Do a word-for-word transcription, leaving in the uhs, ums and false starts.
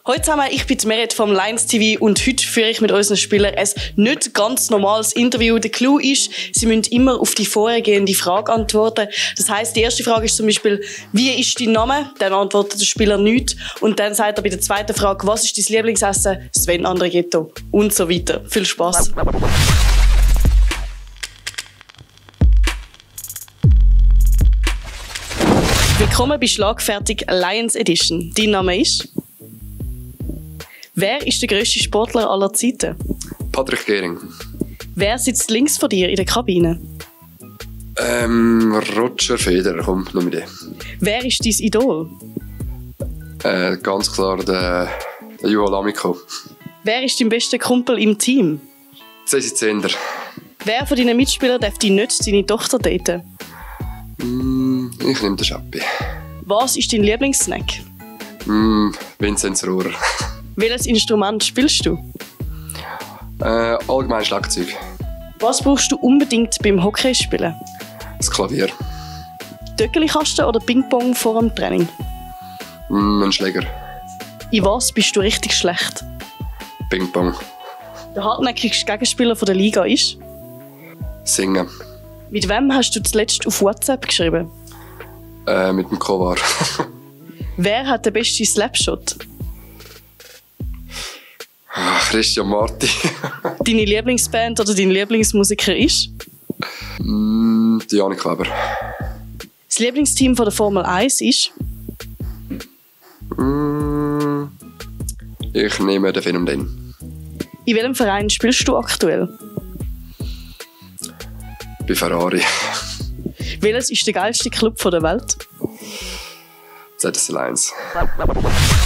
Hallo zusammen, ich bin Meret vom Lions T V und heute führe ich mit unseren Spielern ein nicht ganz normales Interview. Der Clou ist, sie müssen immer auf die vorhergehende Frage antworten. Das heisst, die erste Frage ist zum Beispiel, wie ist dein Name? Dann antwortet der Spieler nichts. Und dann sagt er bei der zweiten Frage, was ist dein Lieblingsessen? Sven Andrighetto. Und so weiter. Viel Spass. Willkommen bei Schlagfertig Lions Edition. Dein Name ist? Wer ist der grösste Sportler aller Zeiten? Patrick Gehring. Wer sitzt links von dir in der Kabine? Ähm, Roger Federer, komm, nur mit dem. Wer ist dein Idol? Äh, ganz klar der, der Juho Lamiko. Wer ist dein bester Kumpel im Team? Cesi Zender. Wer von deinen Mitspielern darf dich nicht seine Tochter daten? Mm, ich nehme den Schappi. Was ist dein Lieblingssnack? Mm, Vinzenz Rohrer. Welches Instrument spielst du? Äh, allgemein Schlagzeug. Was brauchst du unbedingt beim Hockeyspielen? Das Klavier. Töckeli-Kasten oder Ping-Pong vor dem Training? Mm, ein Schläger. In was bist du richtig schlecht? Ping-Pong. Der hartnäckigste Gegenspieler der Liga ist? Singen. Mit wem hast du zuletzt auf WhatsApp geschrieben? Äh, mit dem Kovar. Wer hat den besten Slapshot? Christian Marti. Deine Lieblingsband oder dein Lieblingsmusiker ist? Mm, Janik Weber. Das Lieblingsteam von der Formel eins ist? Mm, ich nehme den Film den. In welchem Verein spielst du aktuell? Bei Ferrari. Welches ist der geilste Club der Welt? Z S L eins.